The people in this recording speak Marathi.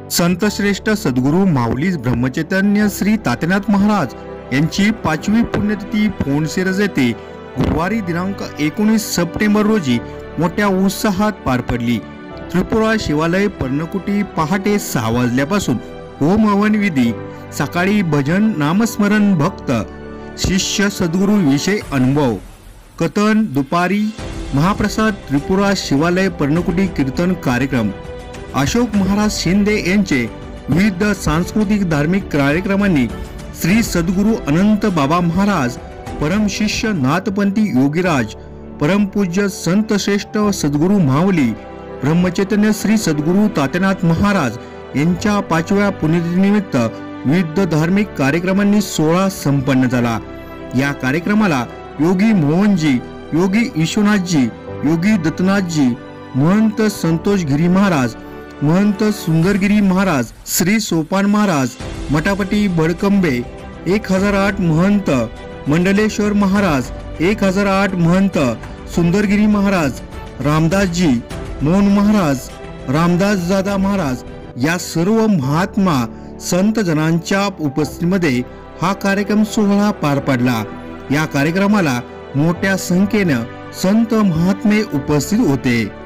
संतश्रेष्ठ सद्गुरू माऊली ब्रह्मचैतन्य श्री तात्यानाथ महाराज यांची 5वी पुण्यतिथी फोंडशिरस येथे गुरुवारी दिनांक 19 सप्टेंबर रोजी मोठ्या उत्साहात पार पडली। त्रिपुरा शिवालय पर्णकुटी पहाटे 6 वाजल्यापासून होम हवन विधी, सकाळी भजन नामस्मरण, भक्त शिष्य सद्गुरू विषय अनुभव, कथन, दुपारी महाप्रसाद, त्रिपुरा शिवालय पर्णकुटी कीर्तन कार्यक्रम, अशोक महाराज शिंदे यांचे विविध सांस्कृतिक धार्मिक कार्यक्रमांनी श्री सद्गुरू अनंत बाबा महाराज, परम शिष्य नाथपंथी योगीराज, परम पूज्य संत श्रेष्ठ सद्गुरू माऊली ब्रह्मचैतन्य श्री सद्गुरू तात्यानाथ महाराज यांच्या 5व्या पुण्यतिथीनिमित्त विविध धार्मिक कार्यक्रमांनी सोहळा संपन्न झाला। या कार्यक्रमाला योगी मोहनजी, योगी विश्वनाथजी, योगी दत्तनाथजी, महंत संतोषगिरी महाराज, महंत सुंदरगिरी महाराज, श्री सोपान महाराज, मठापती बडकंबे 1008 महंत, मंडलेश्वर महाराज 1008 महंत, सुंदरगिरी महाराज, रामदासजी, मोहन महाराज, रामदास दादा महाराज या सर्व महात्मा संत जनांच्या उपस्थितीमध्ये हा कार्यक्रम सोहळा पार पडला। या कार्यक्रमाला मोठ्या संख्येने संत महात्मे उपस्थित होते।